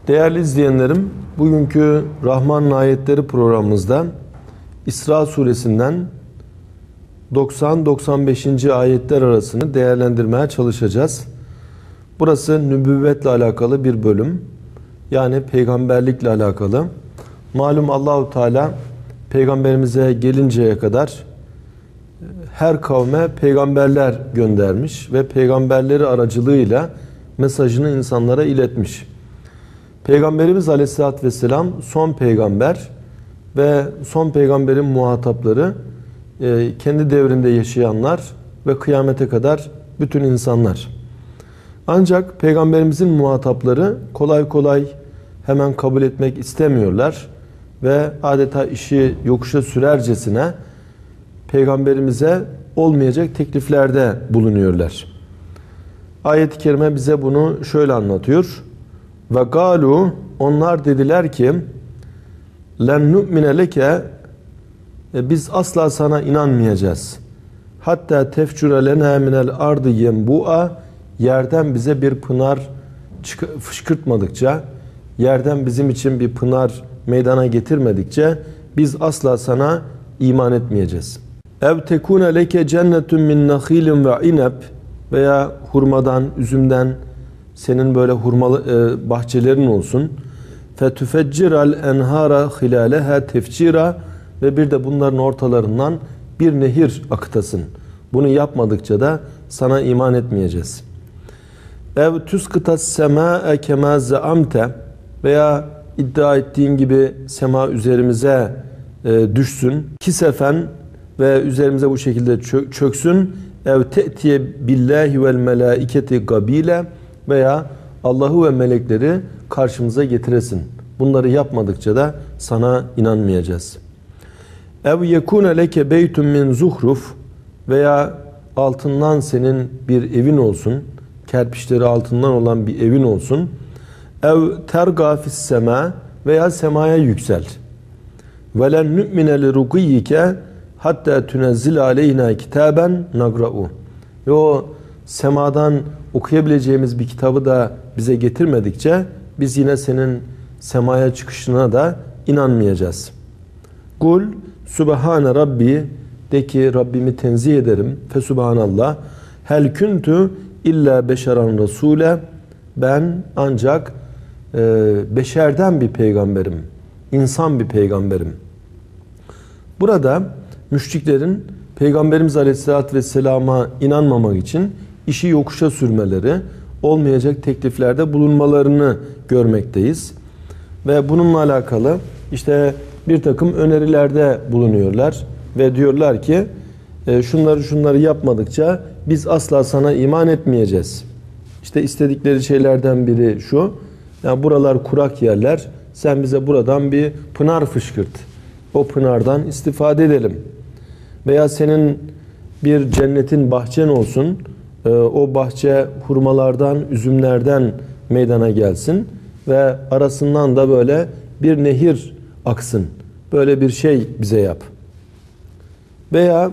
Değerli izleyenlerim, bugünkü Rahman'ın Ayetleri programımızda İsra suresinden 90-95. ayetler arasını değerlendirmeye çalışacağız. Burası nübüvvetle alakalı bir bölüm. Yani peygamberlikle alakalı. Malum Allahu Teala peygamberimize gelinceye kadar her kavme peygamberler göndermiş ve peygamberleri aracılığıyla mesajını insanlara iletmiş. Peygamberimiz Aleyhisselatü Vesselam son peygamber ve son peygamberin muhatapları kendi devrinde yaşayanlar ve kıyamete kadar bütün insanlar. Ancak peygamberimizin muhatapları kolay kolay hemen kabul etmek istemiyorlar ve adeta işi yokuşa sürercesine peygamberimize olmayacak tekliflerde bulunuyorlar. Ayet-i kerime bize bunu şöyle anlatıyor. Ve galu, onlar dediler ki len nu'mine leke, biz asla sana inanmayacağız. Hatta tefcure lena minel ardı yenbu'a, yerden bize bir pınar fışkırtmadıkça, yerden bizim için bir pınar meydana getirmedikçe biz asla sana iman etmeyeceğiz. Ev tekune leke cennetun min nakhilin ve ineb, veya hurmadan, üzümden senin böyle hurmalı bahçelerin olsun. Fetufecciral enhara hilaleha tefcira, ve bir de bunların ortalarından bir nehir akıtasın. Bunu yapmadıkça da sana iman etmeyeceğiz. Ev tuskıtas sema'e kema zaamte, veya iddia ettiğin gibi sema üzerimize düşsün. Kisefen, ve üzerimize bu şekilde çöksün. Ev te'tiye billahi vel melaiketi gabile, veya Allah'ı ve melekleri karşımıza getiresin. Bunları yapmadıkça da sana inanmayacağız. Ev yekune leke beytun min zuhruf, veya altından senin bir evin olsun. Kerpiçleri altından olan bir evin olsun. Ev terga fis sema, veya semaya yüksel. Ve len nu'mine li ruqiyyike hatta tunezzil aleyna kitaben nagra'u. Ve o semadan okuyabileceğimiz bir kitabı da bize getirmedikçe biz yine senin semaya çıkışına da inanmayacağız. Kul Sübhane Rabbi, de ki Rabbimi tenzih ederim. Fesubhanallah. Hel kuntu illa beşeran rasule, ben ancak beşerden bir peygamberim. İnsan bir peygamberim. Burada müşriklerin Peygamberimiz Aleyhisselatü Vesselam'a inanmamak için işi yokuşa sürmeleri, olmayacak tekliflerde bulunmalarını görmekteyiz. Ve bununla alakalı işte bir takım önerilerde bulunuyorlar ve diyorlar ki şunları yapmadıkça biz asla sana iman etmeyeceğiz. İşte istedikleri şeylerden biri şu: yani buralar kurak yerler, sen bize buradan bir pınar fışkırt, o pınardan istifade edelim. Veya senin bir cennetin, bahçen olsun, o bahçe hurmalardan, üzümlerden meydana gelsin ve arasından da böyle bir nehir aksın. Böyle bir şey bize yap. Veya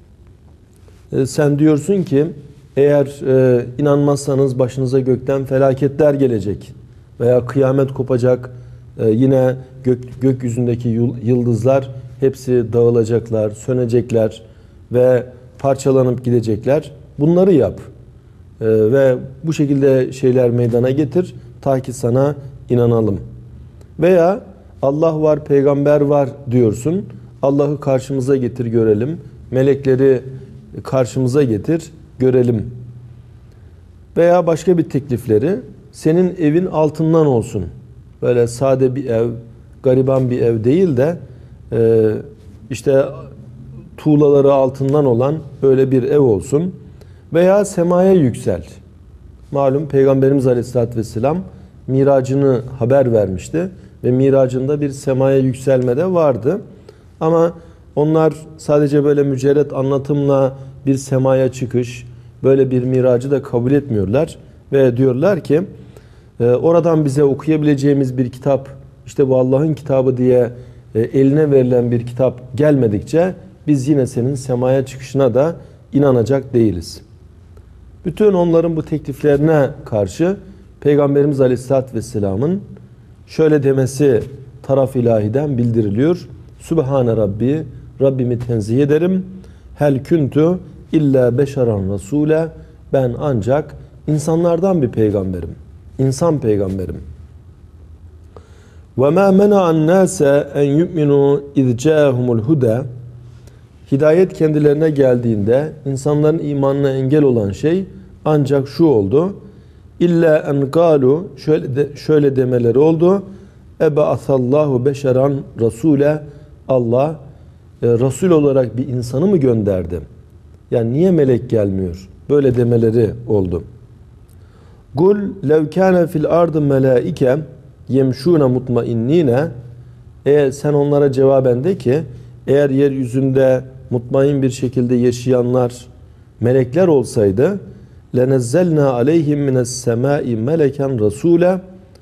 sen diyorsun ki eğer inanmazsanız başınıza gökten felaketler gelecek veya kıyamet kopacak, yine gökyüzündeki yıldızlar hepsi dağılacaklar, sönecekler ve parçalanıp gidecekler. Bunları yap. Ve bu şekilde şeyler meydana getir ta ki sana inanalım. Veya Allah var, peygamber var diyorsun. Allah'ı karşımıza getir görelim. Melekleri karşımıza getir görelim. Veya başka bir teklifleri, senin evin altından olsun. Böyle sade bir ev, gariban bir ev değil de işte tuğlaları altından olan öyle bir ev olsun. Veya semaya yüksel. Malum Peygamberimiz Aleyhisselatü Vesselam miracını haber vermişti ve miracında bir semaya yükselme de vardı. Ama onlar sadece böyle mücerret anlatımla bir semaya çıkış, böyle bir miracı da kabul etmiyorlar ve diyorlar ki oradan bize okuyabileceğimiz bir kitap, işte bu Allah'ın kitabı diye eline verilen bir kitap gelmedikçe biz yine senin semaya çıkışına da inanacak değiliz. Bütün onların bu tekliflerine karşı Peygamberimiz Aleyhisselatü Vesselam'ın şöyle demesi taraf ilahiden bildiriliyor. Sübhane Rabbi, Rabbimi tenzih ederim. Hel kuntu illa beşeran rasule. Ben ancak insanlardan bir peygamberim. İnsan peygamberim. Ve ma mena'an nase en yu'minu iz ca'ahumul huda. Hidayet kendilerine geldiğinde insanların imanına engel olan şey ancak şu oldu. İlla en galu, şöyle demeleri oldu. Eba'asallahu beşeran rasule. Allah Resul olarak bir insanı mı gönderdi? Yani niye melek gelmiyor? Böyle demeleri oldu. Kul lev kâne fil ardı melâike yemşûne mutmainnîne. Sen onlara cevaben de ki, eğer yeryüzünde mutmain bir şekilde yaşayanlar melekler olsaydı, lenezzelnâ aleyhim mine's-semâi meleken rasûle.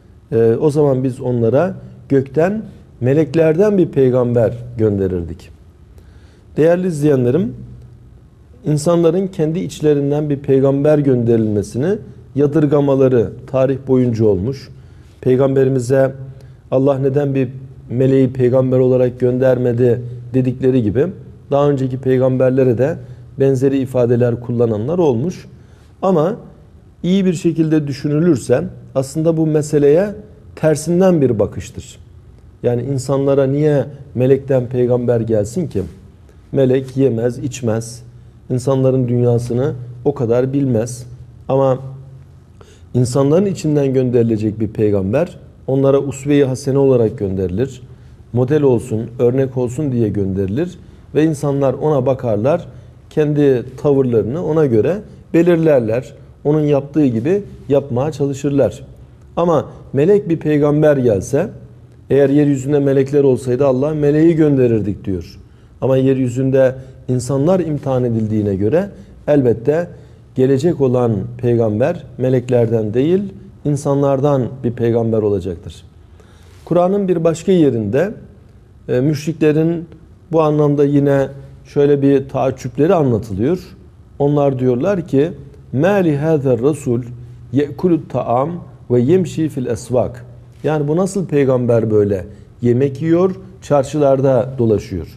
O zaman biz onlara gökten meleklerden bir peygamber gönderirdik. Değerli izleyenlerim, insanların kendi içlerinden bir peygamber gönderilmesini yadırgamaları tarih boyunca olmuş. Peygamberimize Allah neden bir meleği peygamber olarak göndermedi dedikleri gibi daha önceki peygamberlere de benzeri ifadeler kullananlar olmuş. Ama iyi bir şekilde düşünülürse aslında bu meseleye tersinden bir bakıştır. Yani insanlara niye melekten peygamber gelsin ki? Melek yemez, içmez. İnsanların dünyasını o kadar bilmez. Ama insanların içinden gönderilecek bir peygamber onlara usve-i hasene olarak gönderilir. Model olsun, örnek olsun diye gönderilir. Ve insanlar ona bakarlar. Kendi tavırlarını ona göre belirlerler. Onun yaptığı gibi yapmaya çalışırlar. Ama melek bir peygamber gelse, eğer yeryüzünde melekler olsaydı Allah meleği gönderirdik diyor. Ama yeryüzünde insanlar imtihan edildiğine göre elbette gelecek olan peygamber meleklerden değil insanlardan bir peygamber olacaktır. Kur'an'ın bir başka yerinde müşriklerin bu anlamda yine şöyle bir taaccüpleri anlatılıyor. Onlar diyorlar ki مَا لِهَذَا الرَّسُولِ يَأْكُلُ الطَّعَامِ وَيَمْشِي فِي الْأَسْوَاقِ. Yani bu nasıl peygamber böyle? Yemek yiyor, çarşılarda dolaşıyor.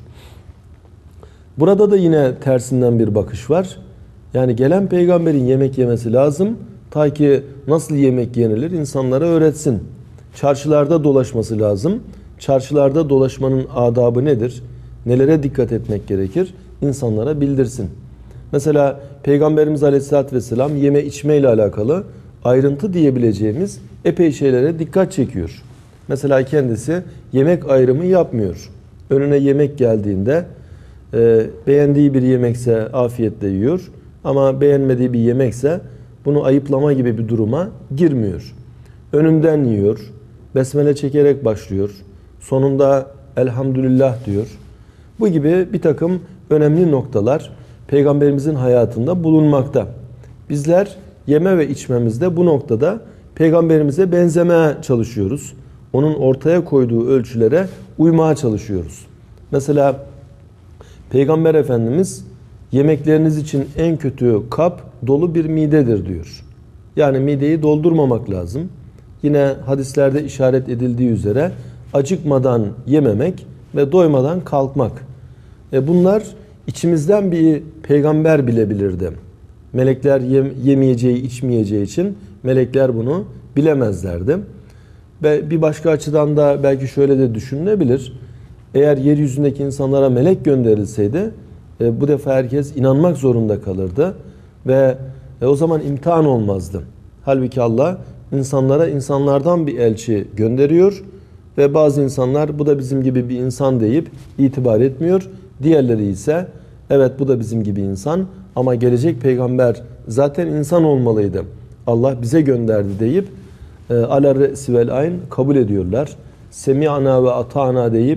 Burada da yine tersinden bir bakış var. Yani gelen peygamberin yemek yemesi lazım. Ta ki nasıl yemek yenilir insanlara öğretsin. Çarşılarda dolaşması lazım. Çarşılarda dolaşmanın adabı nedir? Nelere dikkat etmek gerekir? İnsanlara bildirsin. Mesela Peygamberimiz Aleyhisselatü Vesselam yeme içme ile alakalı ayrıntı diyebileceğimiz epey şeylere dikkat çekiyor. Mesela kendisi yemek ayrımı yapmıyor. Önüne yemek geldiğinde beğendiği bir yemekse afiyetle yiyor. Ama beğenmediği bir yemekse bunu ayıplama gibi bir duruma girmiyor. Önünden yiyor. Besmele çekerek başlıyor. Sonunda elhamdülillah diyor. Bu gibi bir takım önemli noktalar Peygamberimizin hayatında bulunmakta. Bizler yeme ve içmemizde bu noktada Peygamberimize benzemeye çalışıyoruz. Onun ortaya koyduğu ölçülere uymaya çalışıyoruz. Mesela Peygamber Efendimiz yemekleriniz için en kötü kap dolu bir midedir diyor. Yani mideyi doldurmamak lazım. Yine hadislerde işaret edildiği üzere acıkmadan yememek ve doymadan kalkmak. Bunlar içimizden bir peygamber bilebilirdi. Melekler yemeyeceği, içmeyeceği için melekler bunu bilemezlerdi. Ve bir başka açıdan da belki şöyle de düşünülebilir. Eğer yeryüzündeki insanlara melek gönderilseydi bu defa herkes inanmak zorunda kalırdı. Ve o zaman imtihan olmazdı. Halbuki Allah insanlara insanlardan bir elçi gönderiyor. Ve bazı insanlar bu da bizim gibi bir insan deyip itibar etmiyor. Diğerleri ise evet bu da bizim gibi insan ama gelecek peygamber zaten insan olmalıydı. Allah bize gönderdi deyip ala re'si vel ayn kabul ediyorlar. Semi'ana ve ata'na deyip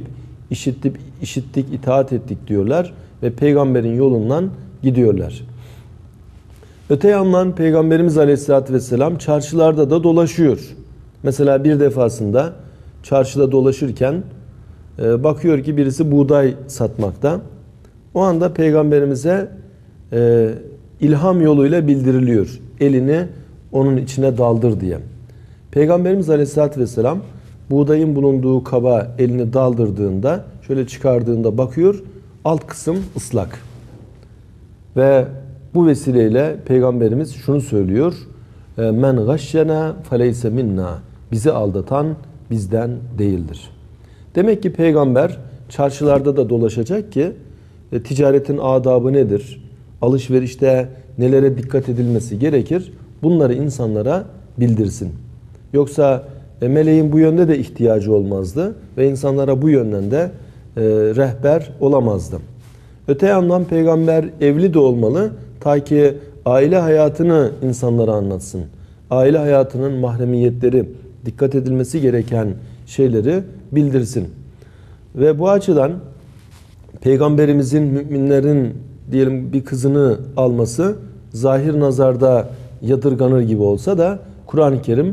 işittik, itaat ettik diyorlar ve peygamberin yolundan gidiyorlar. Öte yandan Peygamberimiz Aleyhisselatü Vesselam çarşılarda da dolaşıyor. Mesela bir defasında çarşıda dolaşırken bakıyor ki birisi buğday satmakta. O anda Peygamberimize ilham yoluyla bildiriliyor. Elini onun içine daldır diye. Peygamberimiz Aleyhisselatü Vesselam buğdayın bulunduğu kaba elini daldırdığında, şöyle çıkardığında bakıyor, alt kısım ıslak. Ve bu vesileyle Peygamberimiz şunu söylüyor: men gashşena feleyse minna. Bizi aldatan bizden değildir. Demek ki Peygamber çarşılarda da dolaşacak ki ticaretin adabı nedir? Alışverişte nelere dikkat edilmesi gerekir? Bunları insanlara bildirsin. Yoksa meleğin bu yönde de ihtiyacı olmazdı ve insanlara bu yönden de rehber olamazdı. Öte yandan Peygamber evli de olmalı ta ki aile hayatını insanlara anlatsın. Aile hayatının mahremiyetleri, dikkat edilmesi gereken şeyleri bildirsin. Ve bu açıdan Peygamberimizin müminlerin diyelim bir kızını alması zahir nazarda yadırganır gibi olsa da Kur'an-ı Kerim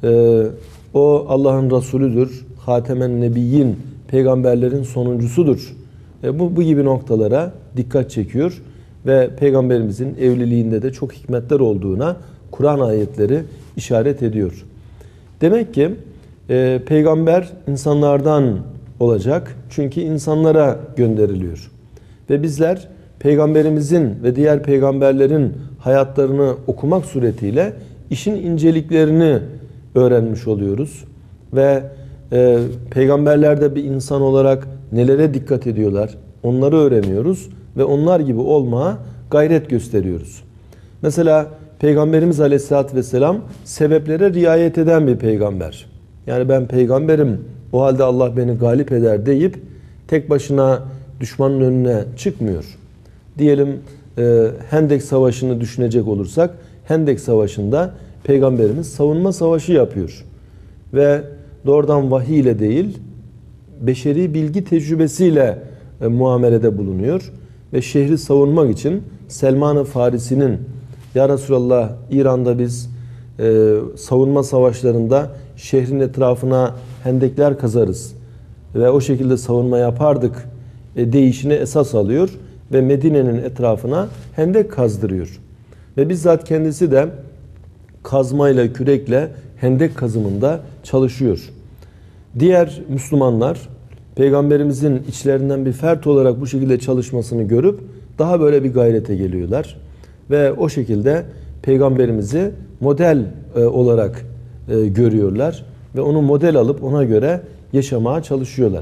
o Allah'ın Resulüdür, Hatemen Nebiyyin, peygamberlerin sonuncusudur. Bu gibi noktalara dikkat çekiyor ve Peygamberimizin evliliğinde de çok hikmetler olduğuna Kur'an ayetleri işaret ediyor. Demek ki Peygamber insanlardan olacak çünkü insanlara gönderiliyor. Ve bizler Peygamberimizin ve diğer peygamberlerin hayatlarını okumak suretiyle işin inceliklerini öğrenmiş oluyoruz. Ve peygamberler de bir insan olarak nelere dikkat ediyorlar, onları öğreniyoruz ve onlar gibi olmaya gayret gösteriyoruz. Mesela Peygamberimiz Aleyhisselatü Vesselam sebeplere riayet eden bir peygamber. Yani ben peygamberim, o halde Allah beni galip eder deyip tek başına düşmanın önüne çıkmıyor. Diyelim Hendek Savaşı'nı düşünecek olursak, Hendek Savaşı'nda Peygamberimiz savunma savaşı yapıyor. Ve doğrudan vahiy ile değil, beşeri bilgi tecrübesiyle muamelede bulunuyor. Ve şehri savunmak için Selman-ı Farisi'nin "Ya Resulallah, İran'da biz savunma savaşlarında şehrin etrafına hendekler kazarız ve o şekilde savunma yapardık" deyişini esas alıyor ve Medine'nin etrafına hendek kazdırıyor. Ve bizzat kendisi de kazmayla, kürekle hendek kazımında çalışıyor. Diğer Müslümanlar Peygamberimizin içlerinden bir fert olarak bu şekilde çalışmasını görüp daha böyle bir gayrete geliyorlar. Ve o şekilde Peygamberimizi model olarak görüyorlar. Ve onu model alıp ona göre yaşamaya çalışıyorlar.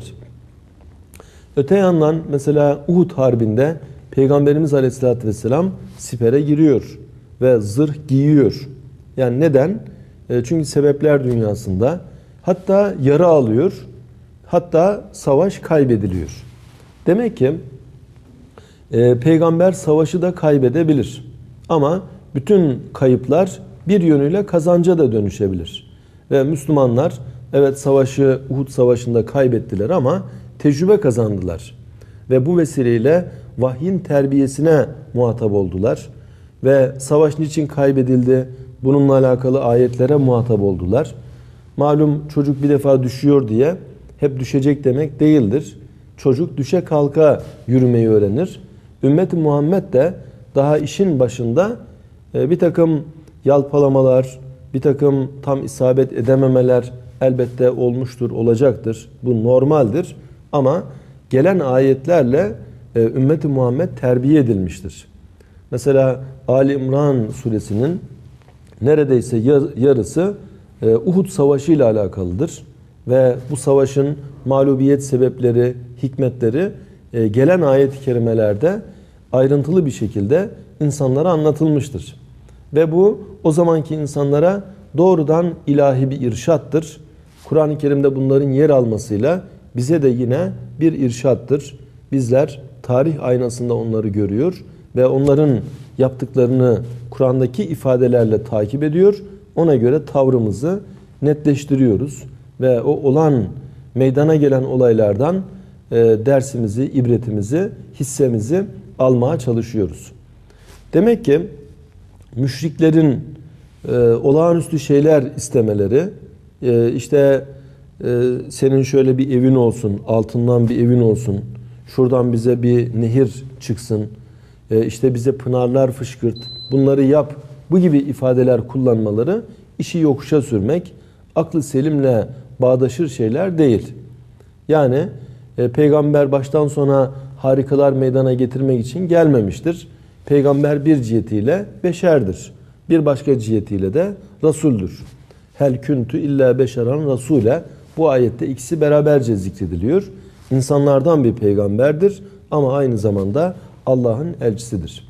Öte yandan mesela Uhud Harbi'nde Peygamberimiz Aleyhisselatü Vesselam sipere giriyor ve zırh giyiyor. Yani neden? Çünkü sebepler dünyasında hatta yara alıyor, hatta savaş kaybediliyor. Demek ki peygamber savaşı da kaybedebilir. Ama bütün kayıplar bir yönüyle kazanca da dönüşebilir. Ve Müslümanlar evet savaşı Uhud Savaşı'nda kaybettiler ama tecrübe kazandılar. Ve bu vesileyle vahyin terbiyesine muhatap oldular. Ve savaş niçin kaybedildi? Bununla alakalı ayetlere muhatap oldular. Malum çocuk bir defa düşüyor diye hep düşecek demek değildir. Çocuk düşe kalka yürümeyi öğrenir. Ümmet-i Muhammed de daha işin başında bir takım yalpalamalar, bir takım tam isabet edememeler elbette olmuştur, olacaktır. Bu normaldir. Ama gelen ayetlerle Ümmet-i Muhammed terbiye edilmiştir. Mesela Ali İmran suresinin neredeyse yarısı Uhud Savaşı ile alakalıdır. Ve bu savaşın mağlubiyet sebepleri, hikmetleri gelen ayet-i kerimelerde ayrıntılı bir şekilde insanlara anlatılmıştır. Ve bu o zamanki insanlara doğrudan ilahi bir irşattır. Kur'an-ı Kerim'de bunların yer almasıyla bize de yine bir irşattır. Bizler tarih aynasında onları görüyor ve onların yaptıklarını Kur'an'daki ifadelerle takip ediyor. Ona göre tavrımızı netleştiriyoruz ve o olan meydana gelen olaylardan dersimizi, ibretimizi, hissemizi almaya çalışıyoruz. Demek ki müşriklerin olağanüstü şeyler istemeleri, işte senin şöyle bir evin olsun, altından bir evin olsun, şuradan bize bir nehir çıksın, işte bize pınarlar fışkırt, bunları yap, bu gibi ifadeler kullanmaları işi yokuşa sürmek, aklı selimle bağdaşır şeyler değil. Yani peygamber baştan sona harikalar meydana getirmek için gelmemiştir. Peygamber bir cihetiyle beşerdir. Bir başka cihetiyle de rasuldür. Hel kuntu illa beşeran rasule. Bu ayette ikisi beraberce zikrediliyor. İnsanlardan bir peygamberdir ama aynı zamanda Allah'ın elçisidir.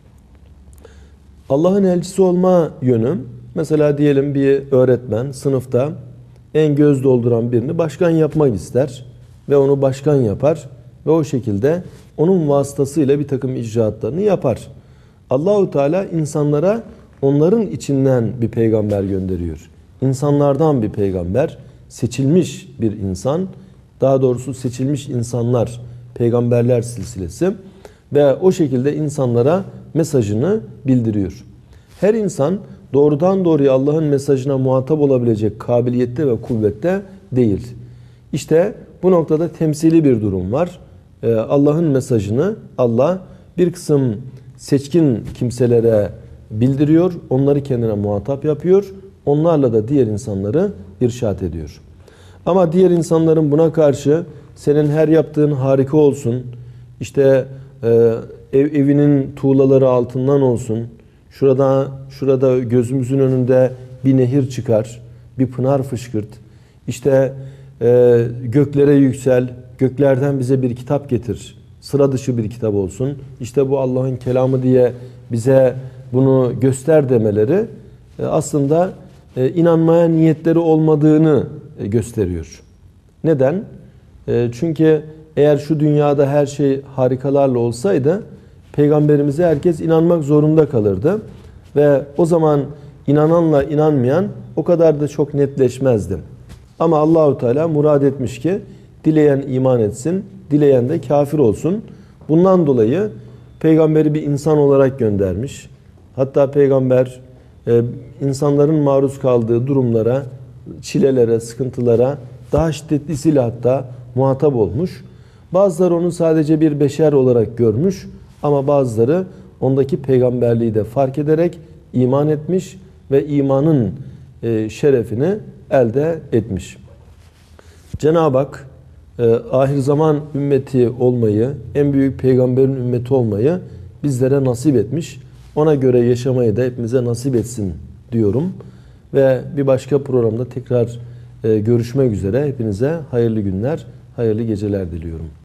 Allah'ın elçisi olma yönü, mesela diyelim bir öğretmen sınıfta en göz dolduran birini başkan yapmak ister ve onu başkan yapar ve o şekilde onun vasıtasıyla bir takım icraatlarını yapar. Allahu Teala insanlara onların içinden bir peygamber gönderiyor. İnsanlardan bir peygamber, seçilmiş bir insan, daha doğrusu seçilmiş insanlar, peygamberler silsilesi ve o şekilde insanlara mesajını bildiriyor. Her insan doğrudan doğruya Allah'ın mesajına muhatap olabilecek kabiliyette ve kuvvette değil. İşte bu noktada temsili bir durum var. Allah'ın mesajını Allah bir kısım seçkin kimselere bildiriyor, onları kendine muhatap yapıyor, onlarla da diğer insanları irşad ediyor. Ama diğer insanların buna karşı senin her yaptığın harika olsun, işte evinin tuğlaları altından olsun, şurada gözümüzün önünde bir nehir çıkar, bir pınar fışkırt, işte göklere yüksel, göklerden bize bir kitap getir, sıra dışı bir kitap olsun, işte bu Allah'ın kelamı diye bize bunu göster demeleri aslında inanmaya niyetleri olmadığını gösteriyor. Neden? Çünkü eğer şu dünyada her şey harikalarla olsaydı peygamberimize herkes inanmak zorunda kalırdı ve o zaman inananla inanmayan o kadar da çok netleşmezdi. Ama Allahu Teala murad etmiş ki dileyen iman etsin, dileyen de kafir olsun. Bundan dolayı peygamberi bir insan olarak göndermiş. Hatta peygamber insanların maruz kaldığı durumlara, çilelere, sıkıntılara daha şiddetlisiyle hatta muhatap olmuş. Bazıları onu sadece bir beşer olarak görmüş ama bazıları ondaki peygamberliği de fark ederek iman etmiş ve imanın şerefini elde etmiş. Cenab-ı Hak ahir zaman ümmeti olmayı, en büyük peygamberin ümmeti olmayı bizlere nasip etmiş. Ona göre yaşamayı da hepimize nasip etsin diyorum. Ve bir başka programda tekrar görüşmek üzere. Hepinize hayırlı günler, hayırlı geceler diliyorum.